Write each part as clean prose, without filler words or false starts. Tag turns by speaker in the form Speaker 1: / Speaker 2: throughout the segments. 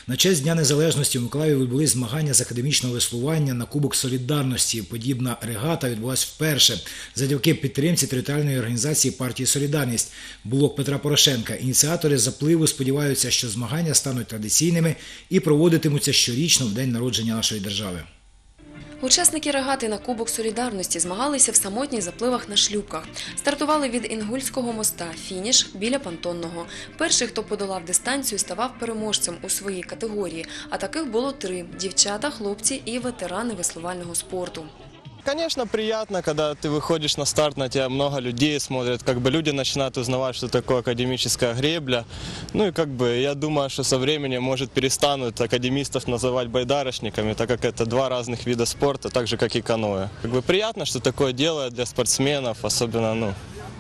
Speaker 1: На честь Дня Незалежності в Миколаєві відбулись змагання з академічного веслування на Кубок Солідарності. Подібна регата відбулась вперше завдяки підтримці територіальної організації партії «Солідарність» «Блок Петра Порошенка». Ініціатори запливу сподіваються, що змагання стануть традиційними і проводитимуться щорічно в день народження нашої держави.
Speaker 2: Учасники регати на Кубок Солідарності змагалися в самотніх запливах на шлюпках. Стартували від Інгульського моста, фініш біля Понтонного. Перший, хто подолав дистанцію, ставав переможцем у своїй категорії, а таких було 3 – дівчата, хлопці і ветерани веслувального спорту.
Speaker 3: Конечно, приятно, когда ты выходишь на старт, на тебя много людей смотрят, люди начинают узнавать, что такое академическая гребля. Ну и я думаю, что со временем, может, перестанут академистов называть байдарочниками, так как это 2 разных вида спорта, так же, как и каноэ. Приятно, что такое делают для спортсменов, особенно,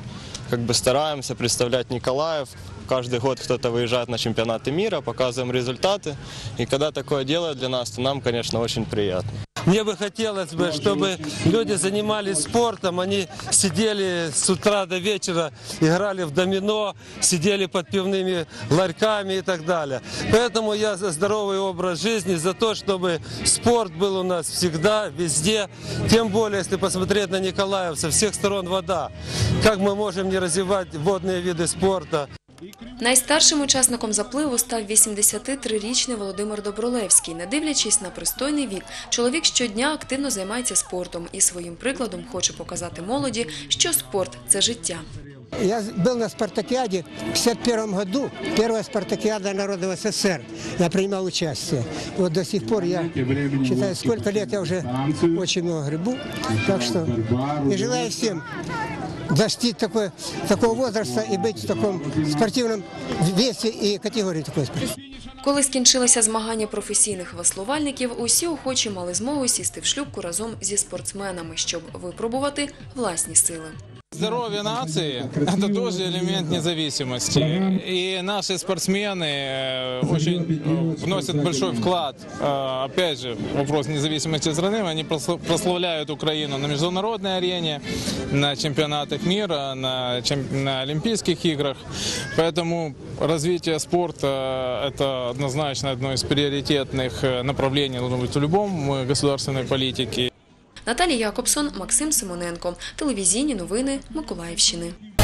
Speaker 3: стараемся представлять Николаев. Каждый год кто-то выезжает на чемпионаты мира, показываем результаты. И когда такое делают для нас, то нам, конечно, очень приятно.
Speaker 4: Мне бы хотелось, чтобы люди занимались спортом, они сидели с утра до вечера, играли в домино, сидели под пивными ларьками и так далее. Поэтому я за здоровый образ жизни, за то, чтобы спорт был у нас всегда, везде. Тем более, если посмотреть на Николаев, со всех сторон вода. Как мы можем не развивать водные виды спорта?
Speaker 2: Найстаршим учасником запливу став 83-річний Володимир Добролевський. Не дивлячись на пристойний вік, чоловік щодня активно займається спортом і своїм прикладом хоче показати молоді, що спорт – це життя.
Speaker 5: Я был на спартакиаде в 1951 году, первая спартакиада Народного СССР. Я принимал участие. Вот до сих пор я считаю, сколько лет я уже очень много гребу. Так что и желаю всем достичь такого возраста и быть в таком спортивном весе и категории такой.
Speaker 2: Коли скінчилися змагання професійних веслувальників, усі охочі мали змогу сісти в шлюпку разом зі спортсменами, щоб випробувати власні сили.
Speaker 6: Здоровье нации – это тоже элемент независимости. И наши спортсмены очень вносят большой вклад. Опять же, вопрос независимости страны. Они прославляют Украину на международной арене, на чемпионатах мира, на Олимпийских играх. Поэтому развитие спорта – это однозначно одно из приоритетных направлений должно быть в любом государственной политике.
Speaker 2: Наталія Якобсон, Максим Симоненко. Телевізійні новини Миколаївщини.